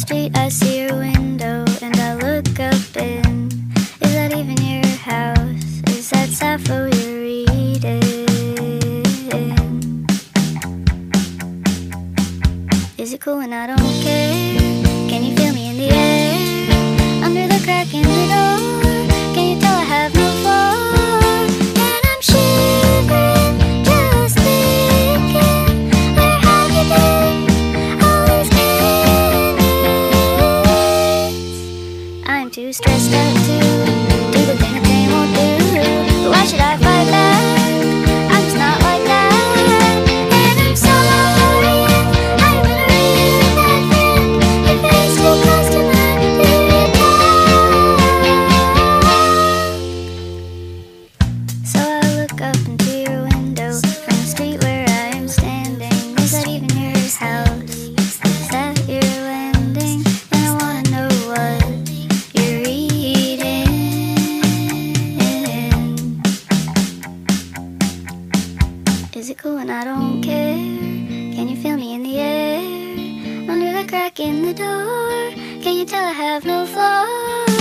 street I see your window and I look up in. Is that even your house? Is that Sappho you're reading? Is it cool when I don't care? Can you feel me in the air? Under the crack in the door, can you tell I have no floor? And I'm shivering, just thinking, where have you been all these minutes? I'm too stressed out to do the thing that they won't do. But why should I fight back? I'm just not like that. And I'm sorry if I'm gonna ruin that friend. Your face too close to mine, do you talk? So I look up into your window from the street where I am standing. Is that even your house? Is that your landing? And I wanna know what you're reading. Is it cool when I don't care? Can you feel me in the air? Under the crack in the door, can you tell I have no flaws?